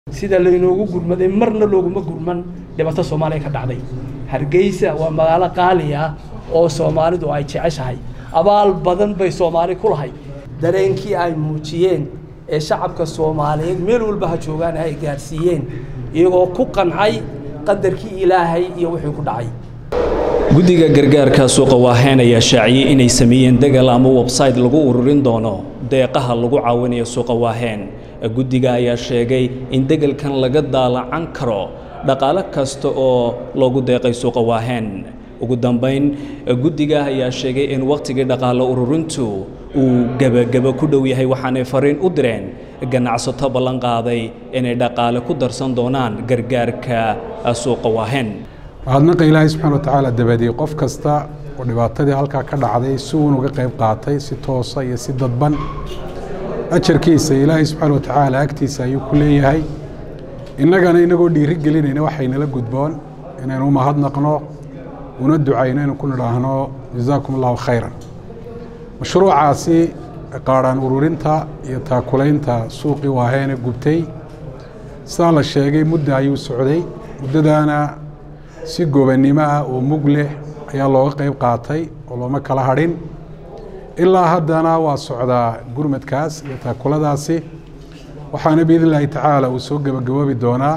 sida laynoogu gurmaday marna looguma gurman dhibaato Soomaaliya ka dhacday Hargeysa waa magaalo qaali ah oo Soomaalidu ay jeceshahay abaal badan bay Soomaali ku lahayd dareenkii ay muujiyeen ee shacabka Soomaaliyeed meel walba ha joogaan ay gaarsiiyeen iyagoo ku qancay qadarkii Ilaahay iyo wixii ku dhacay guddiga gargaarka suuqa Waaheen ayaa shaaciyay inay sameeyeen dagaal ama website lagu ururin doono deeqaha lagu caawinayo suuqa Waaheen guddiga ayaa sheegay in dagaalkan laga daalacan karo dhaqaale kasta oo loogu deeqay suuqa Waaheen ugu dambeyn guddiga ayaa sheegay in waqtiga dhaqaale ururintu uu gabagaba ku dhow yahay waxaanay fariin u direen ganacsato ballan qaaday inay dhaqaale ku darsan doonaan gargaarka suuqa Waaheen hadnaqa Ilaahay subhanahu wa ta'ala dabadii qof kasta oo dhibaatadii halka ka dhacday si uu uga qayb qaatay si toos ah iyo si dadban ajarkiisa Ilaahay subhanahu wa ta'ala agtiisa ayuu ku leeyahay innagana inagoo dhiiri gelinayna waxayna la gudboon inaynu mahadnaqno una ducayno inaan ku niraahno jazaakumullahu khayran mashruucaasi qaaraan ururinta iyo taakulaynta suuqii Waaheen gubtay sida la sheegay muddo ayuu socday muddadaana si goobannimo ah oo mug leh ayaa looga qayb qaatay oo looma kala hadhin ilaa haddana waa socdaa gurmadkaas iyo taakuladaasi waxaana biidnillaahi tacaala uu soo gabagaboobi doonaa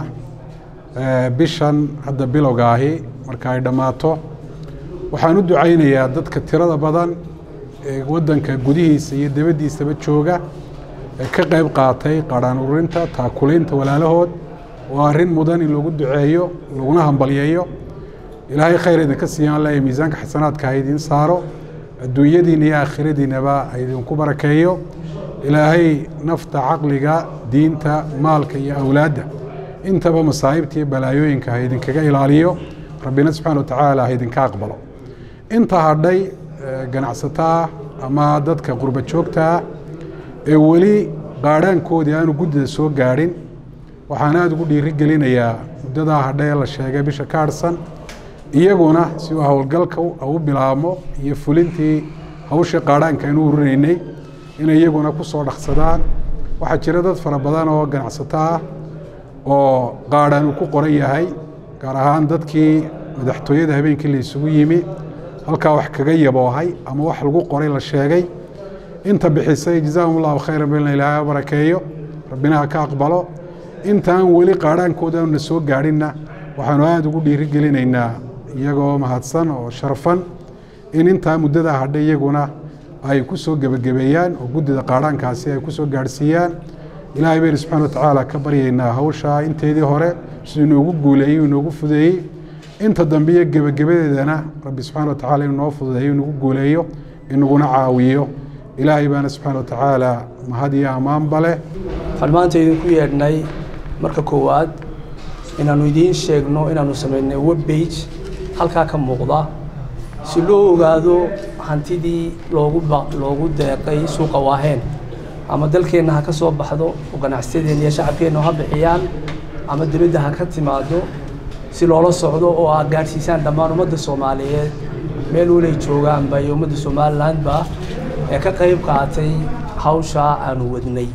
bishan hadda bilowga ahi marka ay dhammaato waxaan u ducaynayaa dadka tirada badan ee waddanka gudihiisa iyo dibaddiisaba jooga ee ka qayb qaatay qaaraan ururinta taakulaynta walaalahood waa arrin mudan in lagu duceeyo laguna hambalyeeyo ilaahay khayr idinka siiyaan la miisaanka xasanaadka ha idin saaro adduunyadiina iyo aakhiradiinaba ha idinku barakeeyo ilaahay nafta caqliga diinta maalka iyo awlaadda intaba masaa'ibta iyo balaayooyinka ha idinkaga ilaaliyo rabbina subxaana wa tacaala ha idinka aqbalo inta hadhay ganacsataa ama dadka qurba joogta ee weli qaadhaankoodii aanu guddida soo gaadhin waxaan aad ugu dhiiri gelinayaa muddadaa hadhay la sheegay bisha ka harsan iyaguna si uu howlgalka u bilaabmo iyo fulintii hawsha qaadhaanka aynu ururinaynay inay iyaguna ku soo dhaqsadaan waxaa jira dad fara badan oo ganacsato ah oo qaadhaan uu ku qoran yahay gaar ahaan dadkii madaxtooyada habeenkii la isugu yimi halkaa wax kaga yaboohay ama wax lagu qoray la sheegay inta bixisay jazaahumullahu khayran bilna ilaahay barakeeyo rabbina ha ka aqbalo intaan weli qaadhaankooda na soo gaadhinna waxaanu aad ugu dhiiri gelinaynaa iyagoo mahadsan oo sharfan in intaa muddada hadhay iyaguna ay ku soo gabagabeeyaan oo guddida qaadhaankaasi ay ku soo gaadhsiiyaan ilaahay baynu subxaana wa tacaala ka baryaynaa hawshaa inteedii hore siduu inoogu guuleeyey inoogu fudeeyey inta dambe iyo gebagabadeedana rabbi subxaana wa tacaala inuu noo fududeeyo inagu guuleeyo inaguna caawiyo ilaahay baana subxaana wa tacaala mahad iyo ammaanba leh waxaan maanta idinku yeedhnay marka koowaad inaanu idiin sheegno inaanu samaynay web page halkaa ka muuqda si loo ogaado hantidii loogu deeqay suuqa Waaheen ama dalkeenna ha ka soo baxdo oo ganacsiyadeena iyo shacabkeenna ha bixiyaan ama dawladda ha ka timaado si loola socdo oo aad gaarsiisaan dhammaan ummadda Soomaaliyeed meel walay joogaanba iyo ummadda Somalilandba ee ka qayb qaatay hawsha aanu wadnay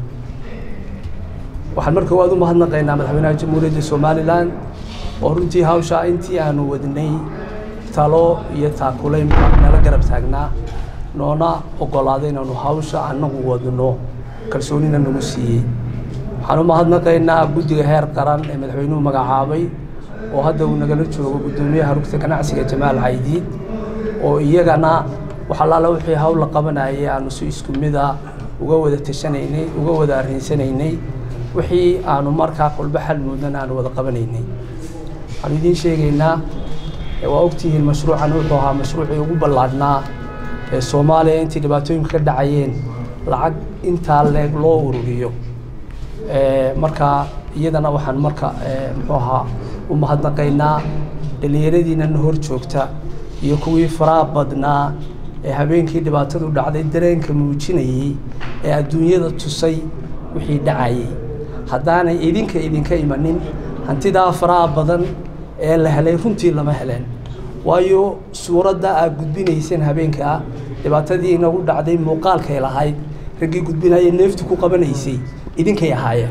waxaan markaa waad u mahadnaqaynaa madaxweynaha jamhuuriyadda Somaliland oo runtii hawsha intii aanu wadnay talo iyo taakulayn nala garab taagnaa noona ogolaaday inaanu hawsha anagu wadno kalsoonina nagu siiyey waxaan u mahadnaqaynaa guddiga heer qaran ee madaxweynuhu magacaabay oo hadda uu nagala joogo guddoomiyaha rugta ganacsiga Jamaal Caydiid oo iyagana waxa la wixii hawl la qabanayay aanu si isku mid ah uga wada tashanaynay uga wada arinsanaynay wixii aanu markaa qolba xal mudan aanu wada qabanaynay waxaan idin sheegaynaa waa ogtihiin mashruucan wuxuu ahaa mashruucii ugu ballaadhnaa ee Soomaaliya intii dhibaatooyinka ka dhacayeen lacag intaa leeg loo ururiyo marka iyadana waxaan marka muxuu ahaa u mahadnaqaynaa dhalinyaradiina hor joogta iyo kuwii faraha badnaa ee habeenkii dhibaatadu dhacday dareenka muujinayay ee adduunyada tusay wixii dhacayay haddaanay idinka imanin hantidaa faraha badan ee la helay runtii lama heleen waayo suuradda aad gudbinayseen habeenka dhibaatadii inagu dhacday muuqaalkay lahayd raggii gudbinayay neeftu ku qabanaysay idinkay ahaayeen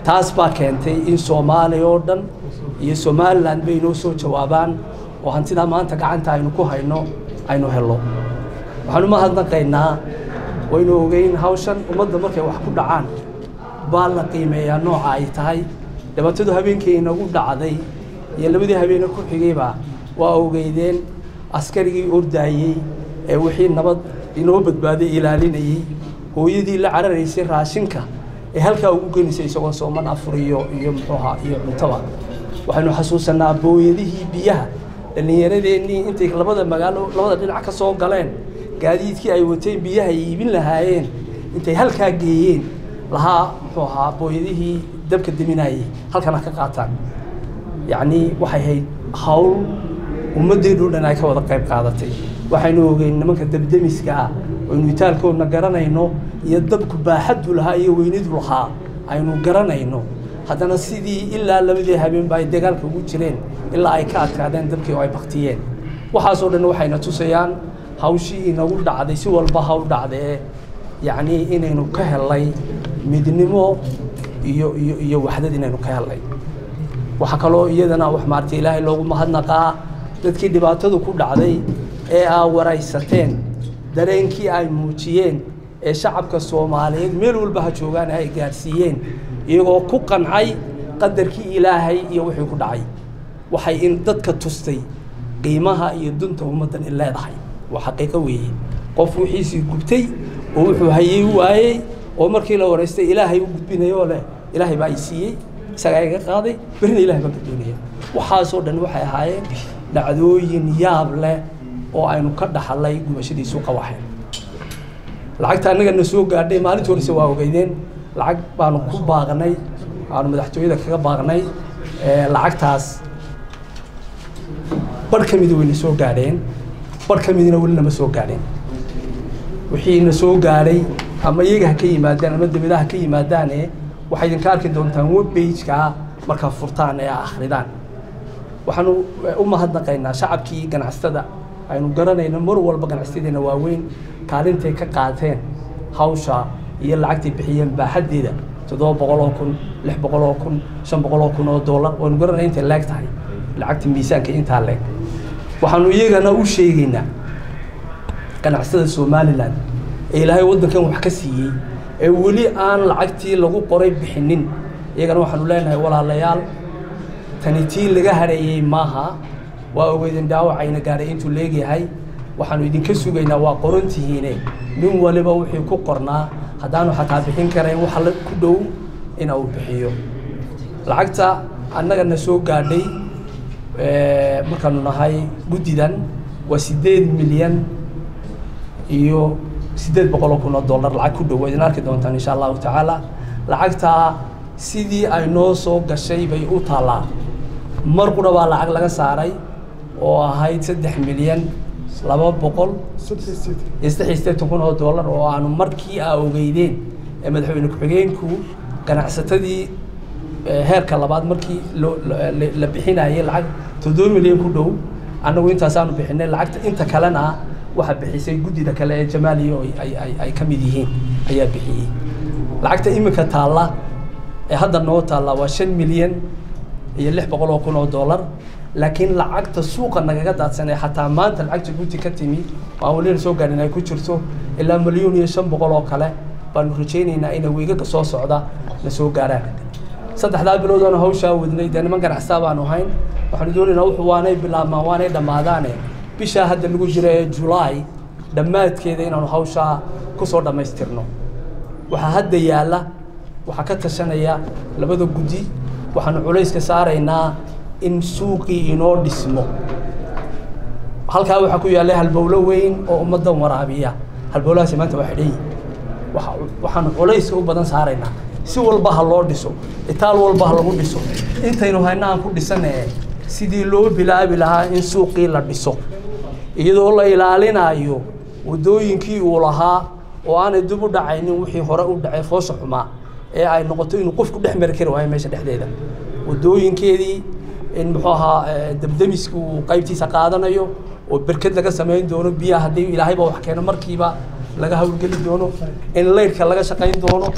taas baa keentay in Soomaaliya oo dhan iyo Somaliland bay noo soo jawaabaan oo hantida maanta gacanta aynu ku hayno aynu helo waxaanu ma hadnaqaynaa waynu ogeyn hawshan ummadda markay wax ku dhacaan baa la qiimeeyaa nooca ay tahay dhibaatadu habeenkii inagu dhacday iyo labadii habeen ku xigayba waa ogeydeen askarigii ordaayay ee wixii nabad inoo badbaaday ilaalinayay hooyadii la cararaysay raashinka ee halkaa ugu genisay isagoo sooman afur iyo muxuuha iyo cuntaba waxaynu xasuusanaa booyadihii biyaha dhallinyaradeenii intay labada magaalo labada dhinac ka soo galeen gaadiidkii ay wateen biyaha iibin lahaayeen intay halkaa geeyeen lahaa muxuu ahaa booyadihii dabka deminayay halkana ka qaataan yacni waxay ahayd hawl ummaddeenu dhan ay ka wada qayb qaadatay waxaynu ogeyn nimanka dabdemiska ah aynu itaalkoodna garanayno iyo dabku baaxaddu lahaa iyo weynidu lahaa aynu garanayno haddana sidii ilaa labadii habeenba ay dagaalka ugu jireen ilaa ay ka adkaadeen dabkii oo ay baktiyeen waxaasoo dhan waxayna tusayaan hawshii inagu dhacday si walba hawl dhacdee yacni inaynu ka helnay midnimo iyo waxdad inaynu ka helnay waxa kaloo iyadana wax maartay ilaahay loogu mahadnaqaa dadkii dhibaatadu ku dhacday ee aa waraysateen dareenkii ay muujiyeen ee shacabka Soomaaliyeed meel walba ha joogaan ay gaarsiiyeen iyagoo ku qancay qadarkii ilaahay iyo wixii ku dhacay waxay in dadka tustay qiimaha iyo dunta ummadan in leedahay waa xaqiiqo weeye qof wixiisii gubtay oo wuxuu hayay waayay oo markii la wareystay ilaahay u gudbinayo leh ilaahay baa siiyay isaga iga qaaday birna ilaahay baa gudbinaya waxaasoo dhan waxay ahaayeen dhacdooyin yaab leh oo aynu ka dhaxalay gubashadii suuqa waxay lacagta anaga na soo gaadhay maalintii hore waa ogeydeen lacag baanu ku baaqnay aanu madaxtooyada kaga baaqnay lacagtaas bar kamid wayna soo gaadheen bar kamidna wali ma soo gaadheen wixii na soo gaadhay ama iyaga ka yimaadaan ama dibadaha ka yimaadaan waxay idin ka arki doontaan web page-ka marka furtaan ee akhridaan waxaanu u mahadnaqaynaa shacabkii ganacsatada aynu garanayno mar walba ganacsadeena waaweyn kaalintay ka qaateen hawsha iyo lacagtay bixiyeen baaxadeeda 700,000 600,000 500,000 oo dollar oo garanay intay laag tahay lacagta miisaanka inta leeg waxaanu iyagana u sheegaynaa ganacsatada Somaliland ee ilaahay wadankan wax ka siiyay ee wali aan lacagtii lagu qoray bixinin iyagana waxaanu leenahay walaalayaal tanitii laga hareeyay maaha waa ogeydin dhaawacayna gaaray intuu leeyahay waxaanu idinka sugaynaa waa qorantihiine nin waliba wixii ku qornaa hadaanu xataa bixin karayn waxa la ku dhow inuu bixiyo lacagta annaga na soo gaadhay markaanu nahay gudidan waa 8 milyan iyo 800,000 dollar lacag ku dhow idin arki doontaan insha Allah taala lacagta sidii ay noo soo gashay bay u taalaa mar qura baa lacag laga saaray oo ahayd 3 milyan 200,000 dollar oo aanu markii ogeydeen ee madaxweyne ku-xigeenku ganacsatadii heerka labaad markii la bixinayay lacag 7 milyan ku dhow anagu intaas aanu bixinay lacagta inta kalena waxa bixisay gudida kale ee Jamaaliyo ay ka mid yihiin ayaa bixiyay lacagta imika taala ee hadda noo taala waa 5 milyan iyo 600,000 dollar laakiin lacagta suuqa nagaga daadsanay xataa maanta lacagta gudi ka timi waa wali soo gaadhin ay ku jirto ilaa 1,500,000 oo kale baan rajaynaynaa in weegaga soo socda la soo gaaraan saddexda bilood oo hawsha wadnay niman ganacsato baan ahayn waxaan doonaynaa wuxuu waanay bilaabmaan waanay dhamaadaan bisha hadda lagu jiro July dhamaadkeeda inaanu hawsha ku soo dhameystirno waxa hadda yaala waxa ka tashanaya labada gudi waxaan culayska saaraynaa in suuqii inoo dhismo halka waxa ku yaala halbowlo weyn oo ummadan waraabiya halbowlahaas maanta waxa dhigay waxaan culayska u badan saaraynaa si walba ha loo dhiso itaal walba ha lagu dhiso intaynu haynaan ku dhisanay sidii loo bilaabi lahaa in suuqii la dhiso iyadoo la ilaalinayo wadooyinkii uu lahaa oo aan dib u dhacaynin wixii hore u dhacay foosha xumaa ee ay noqoto inuu qofku dhex mari karo waa meesha dhexdeeda wadooyinkeedii in muxuu ahaa dabdamisku qaybtiisa qaadanayo oo barkad laga sameyn doono biyaha hadii ilaahayba wax keeno markiiba laga hawlgeli doono in leerka laga shaqeyn doono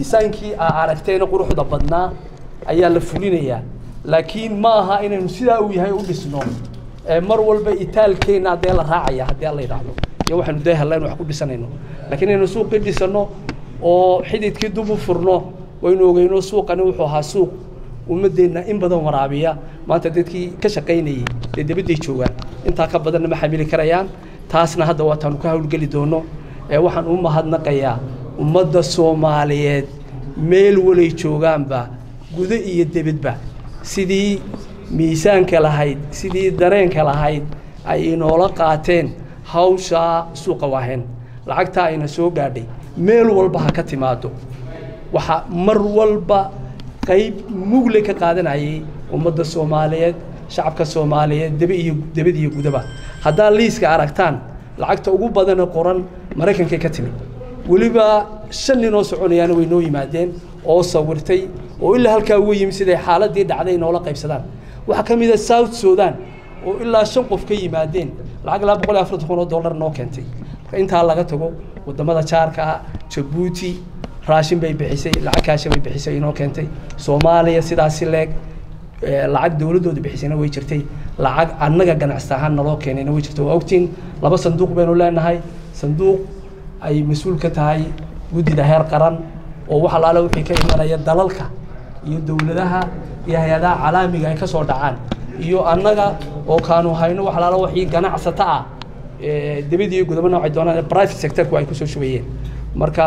dhisaankii aragtayna quruxda badnaa ayaa la fulinayaa laakiin ma aha inaynu sidaa uu yahay u dhisno mar walba itaalkeena hadee la raacaya hadii la yiraahdo iyo waxaanu deehaleen wax ku dhisanayno laakiin inaynu suuq dhisano oo xididkii dub u furno waynu ogeyno suuqani wuxuu ahaa suuq ummadeena in badan waraabiya maanta dadkii ka shaqeynayay dibadda joogaan inta ka badan ma xamili karayaan taasna hadda waa tan ku hawlgali doono waxaan u mahadnaqayaa ummadda Soomaaliyeed meel walay joogaanba gudo iyo dibadba sidii miisaanka lahayd sidii dareenka lahayd ay inoola qaateen hawsha suuqa waaheen lacagta ayna soo gaadhay meel walba ha ka timaado waxa mar walba qayb mugle ka qaadanayay ummadda Soomaaliyeed shacabka Soomaaliyeed dibad iyo gudaba hadaa liiska aragtaan lacagta ugu badan qoran Mareykanka ka timid waliba 5 nin oo soconayaan way noo yimaadeen oo sawirtay oo ilaa halka ugu yimid sidii xaaladii dhacday inoo la qaybsadaan waxa kamid ah South Sudan oo ilaa 5 qof ka yimaadeen lacag $240 noo keentay inta laga tago wadamada jaarka Djibouti raashin bay bixisay lacag kaash bay bixisay inoo keentay Soomaaliya sidaas leeg lacag dawladooda bixisayna way jirtay lacag annaga ganacsataan naloo keenayna way jirtay waqtiin laba sanduuq baynu leenahay sanduuq ay mas'uul ka tahay gudida heer qaran oo waxa la wixii ka imanaya dalalka iyo dawladaha iyo hay'adaha caalamiga ay ka soo dhacaan iyo annaga oo kaanu hayno waxa la wixii ganacsata ah dibadii gudubana waxay doonaan private sector ku ay ku soo shubayeen marka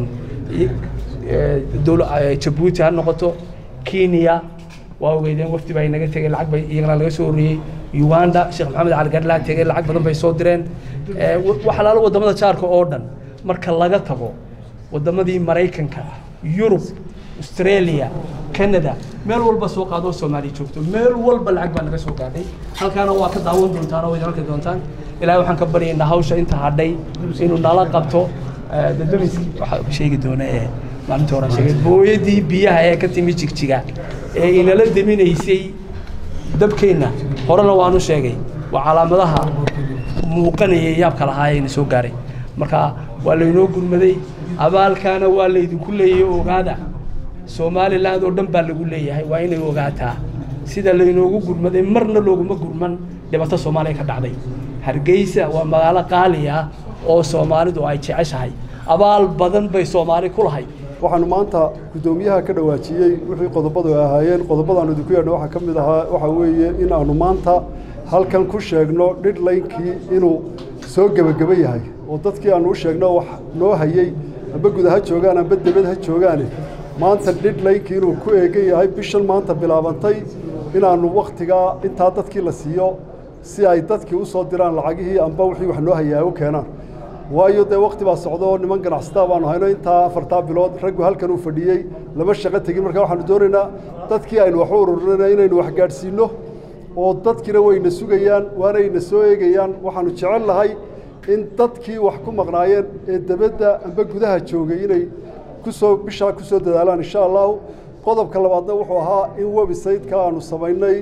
dawladda Djibouti ha noqoto Kenya waa ogeydeen wafdi bay naga tagay lacag bay iyagana laga soo ururiyay Uganda Sheekh Maxamed Ali Gadla tagay lacag badan bay soo direen waxa la wadamada jaarka oo dhan marka laga tago wadamadii Mareykanka Europe Australia Canada meel walba soo qaado Soomaaliya joogto meel walba lacag baa laga soo qaaday halkaana waa ka daawan doontaan oo idinka doontaan ilaahay waxaan ka baryaynaa hawsha inta hadhay inuu nala qabto dadweynaha waxa sheegi doonaa maalinta hore sheegay booyadii biyaha ee ka timi jigjiga ee inala deminaysay dabkeena horena waanu sheegay waa calaamadaha muuqanaya yaabka lahaayeen soo gaaray marka waa la inoo gurmaday abaalkaana waa la idinku leeyahay ogaada Soomaaliland oo dhan baa lagu leeyahay waa inay ogaataa sida la inoogu gurmaday marna looguma gurman dhibaato Soomaaliya ka dhacday Hargeysa waa magaalo qaali ah oo Soomaalidu ay jeceshahay abaal badan bay Soomaali ku lahayd waxaan maanta gudoomiyaha ka dhawaajiyay wixii qodobadu ahaayeen qodobadaan idinku yeedho waxa kamid ahaa waxa weeye in aanu maanta halkan ku sheegno deadline-kii inuu soo gabagaba yahay oo dadkii aanu u sheegno wax noo hayay aba gudaha joogaan aba dibad ha joogaan maanta deadline-kii inuu ku eegan yahay bishan maanta bilaabantay inaanu waqtiga inta dadkii la siiyo si ay dadkii u soo diraan lacagihii amba wixii wax noo hayay u keenaan waayo de waqti baa socdo niman ganacsatada baan hayno inta 4 bilood raggu halkan uu fadhiyay lama shaqo tagin marka waxaan doonaynaa dadkii aynu wax u ururinayna inaynu wax gaarsiino oo dadkina wayna sugayaan waanayna soo eegayaan waxaanu jecel lahay in dadkii wax ku maqnaayeen ee dabadda amba gudaha joogay inay bisha ku soo dadaalaan insha Allah qodobka labaadna wuxuu ahaa in website-ka aanu samaynay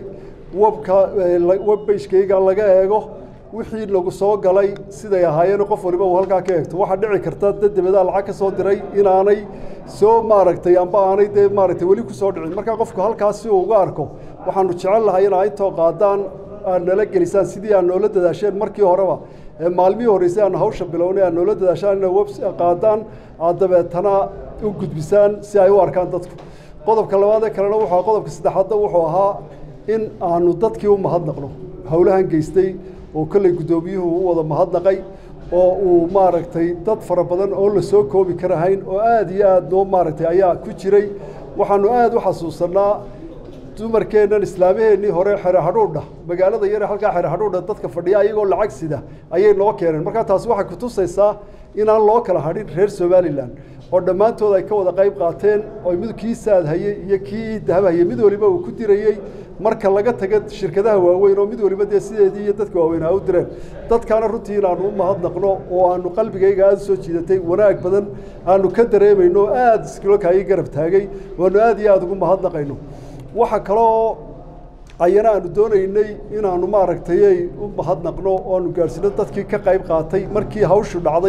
web page-kayga laga eego wixii lagu soo galay siday ahaayeen qof waliba uu halka ka eegto waxa dhici karta dad dibadda lacag ka soo diray inaanay soo maaragtay amba aanay wali ku soo dhicin marka qofku halkaas si uu uga arko waxaanu jecel lahay in ay too qaadaan nala gelisaan sidii aan noola dadaasheen markii horeba maalmihii horeysay aan hawsha bilownay aan noola dadaashaan in website qaadaan dabeetana u gudbisaan si ay u arkaan dadku qodobka labaad ee kalena wuxuu qodobka saddexaad wuxuu ahaa in aanu dadkii u mahadnaqno hawlahan geystay oo kale gudoomiyuhu u wada mahadnaqay oo uu maaragtay dad fara badan oo la soo koobi karahayn oo aad iyo aad noo maaragtay ayaa ku jiray waxaanu aad u xasuusanaa dumarkeenan islaamaheenii hore xere hadhuudha magaalada yar halka xere hadhuudha dadka fadhiya ayagoo lacag sida ayay noo keeneen marka taas waxa ku tusaysaa inaan loo kala hadhin reer Somaliland oo dhamaantood ay ka wada qayb qaateen oo mid kii saad hayay iyo kii dahab hayay mid waliba uu ku dirayay marka laga tago shirkadaha waaweyn oo mid waliba sideedii iyo dadka waaweyn u direen dadkana runtii inaanu u mahadnaqno oo aanu qalbigayga aad soo jiidatay wanaag badan aanu ka dareemayno aad iskilo kaay garab taagay waanu aad iyo aad ugu mahadnaqayno waxa kale oo ayana aanu doonaynay inaanu maaragtay u mahadnaqno oo aanu gaarsiino dadkii ka qayb qaatay markii hawshu dhacday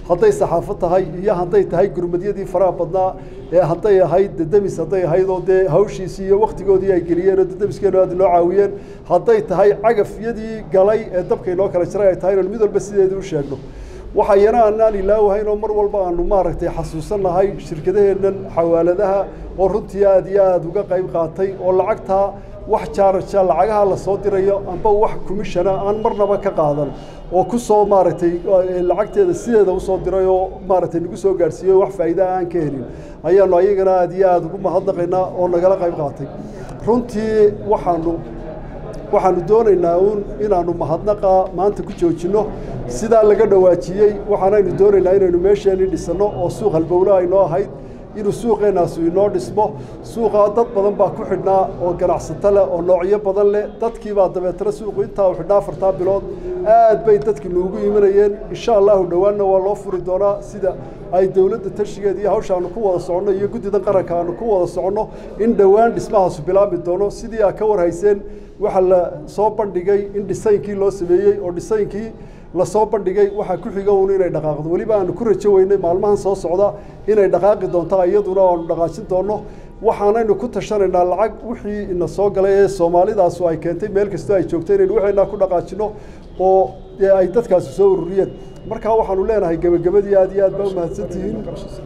hadday saxaafad tahay iyo hadday tahay gurmadyadii faraha badnaa ee hadday ahayd dedemis hadday ahayd oo dee hawshiisii iyo wakhtigoodii ay geliyeen oo dedemiskeennu aad inoo caawiyeen hadday tahay cagafyadii galay ee dabka inoo kala jiray ay tahay inaan mid walba sideedii u sheegno waxayana aanaan ilaawahayn oo mar walba aanu maaragtay xasuusannahay shirkadaheennan xawaaladaha oo runtii aad iyo aad uga qayb qaatay oo lacagtaa wax jaaraja lacagaha la soo dirayo amba wax commissiona aan marnaba ka qaadan oo ku soo maaragtay lacagteeda sideeda u soo diray oo maaragtay nagu soo gaarsiiyay wax faa'iido aan ka helin ayaanu ayagana aad iyo aad ugu mahadnaqaynaa oo nagala qayb qaatay runtii waxaanu doonaynaa inaanu mahadnaqa maanta ku joojinno sidaa laga dhawaajiyey waxaanaynu doonaynaa inaynu meesheenii dhisanno oo suuq halbowle aynoo ahayd inuu suuqeenaasu inoo dhismo suuqa dad badan baa ku xidhnaa oo ganacsato leh oo noocyo badan leh dadkii baa dabeetana suuqu intaa u xidhnaa 4 bilood aad bay dadkii noogu imanayeen insha allahu dhowaanna waa loo furi doonaa sida ay dowladda tashigeed iyo hawshaanu ku wada soconno iyo guddidan qaranka aanu ku wada soconno in dhowaan dhismahaasu bilaabi doono sidii aad ka warhayseen waxaa la soo bandhigay in dhisaynkii loo sameeyey oo dhisaynkii la soo bandhigay waxa ku xiga inay dhaqaaqdo waliba aanu ku rajo weynay maalmahan soo socda inay dhaqaaqi doonto iyaduna aanu dhaqaajin doono waxaanaynu ku tashanaynaa lacag wixii ina soo galay ee Soomaalidaas ay keentay meel kasta ay joogtay inaynu waxayna ku dhaqaajino oo ay dadkaas soo ururiyeen marka waxaanu leenahay gabagabadii aad iyo aad baa u mahadsantihiin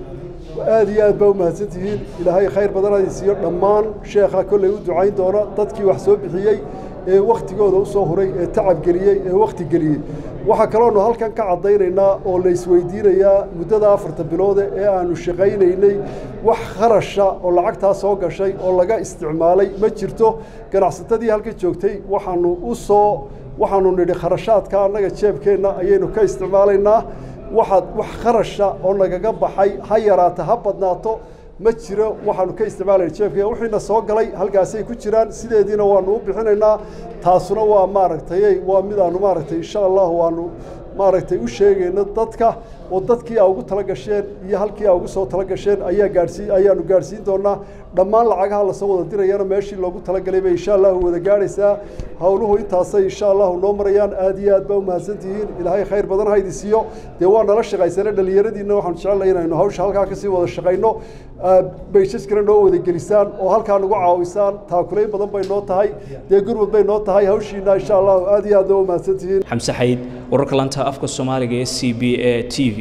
ilaahay khayr badan ay siiyo dhammaan sheekha kulay u ducayn doona dadkii wax soo bixiyay ee waqtigooda u soo huray ee tacab geliyay ee waqti geliyay waxa kale oo halkan ka cadaynaynaa oo la isweydiinayaa muddada 4 bilood ee aanu shaqaynaynay wax kharasha oo lacagta soo gashay oo laga isticmaalay ma jirto ganacsatadii halka joogtay waxaanu nidhi kharashaadka anaga jeebkeena ayaynu ka isticmaalaynaa wax kharasha oo nagaga baxay ha yaraata ha badnaato ma jiro waxaanu ka isticmaalayna jeebkeena wixiina soo galay halkaasay ku jiraan sideediina waanu u bixinaynaa taasuna waa maaragtay waa mid aanu maaragtay insha Allah waanu maaragtay u sheegayna dadka oo dadkii ugu tala gasheen iyo halkii ugu soo tala gasheen ayaanu gaarsiin doonaa dhammaan lacagaha la soo wada dirayana meeshii loogu tala galay bay insha Allah wada gaaraysaa hawluhu intaasay insha Allah noo marayaan aad iyo aad baa u mahadsantihiin ilaahay khayr badan ha idin siiyo waa nala shaqaysanay dhalinyaradiina waxaan jecelahay inaynu hawsha halkaa ka sii wada shaqayno baysaskana noo wada gelisaan oo halkaa nagu caawisaan taakulayn badan bay noo tahay gurmad bay noo tahay hawshiina insha Allah aad iyo aad u mahadsantihiin Xamse Xayd wararka lanta afka Soomaaliga ee CBA TV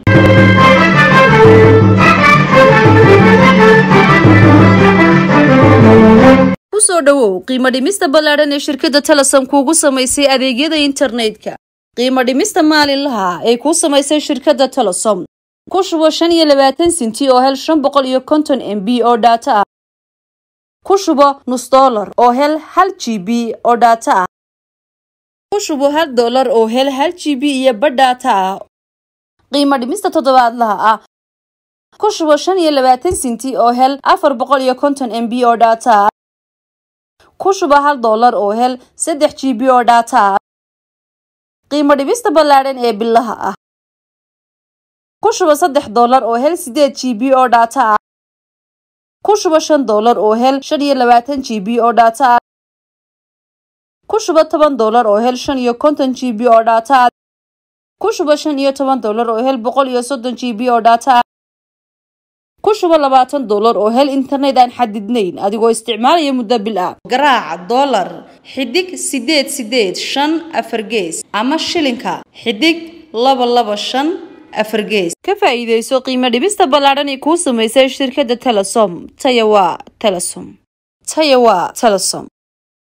kusoo dhawow qiimo dhimista ballaaran ee shirkadda Telesom kuugu samaysay adeegyada internetka qiimo dhimista maalinlaha ee ku samaysay shirkadda Telesom ku shubo 25 senti oo hel 550 MB oo data ah ku shubo $1 oo hel 1 GB oo data ah ku shubo $1 oo hel 1 GB iyo badh data ah qiimo dhimista toddobaadlaha ah ku shubo 25 senti oo hel 450 MB oo data ah ku shubo $1 oo hel 3 GB oo data ah qiimo dhimista ballaaran ee billaha ah ku shubo $3 oo hel 8 GB oo data ah ku shubo $5 oo hel 25 GB oo data ah ku shubo $10 oo hel 50 GB oo data ah ku shubo $15 oo hel 130 GB oo data ah ku shubo $20 oo hel internet aan xadidnayn adigoo isticmaalaya muddo bil ah garaac dollar xidig 885 gees ama shilinka xidig 225 gees ka faa'iideyso qiimo dhibista ballaaran ee ku samaysay shirkadda Telesom Tayawa Telesom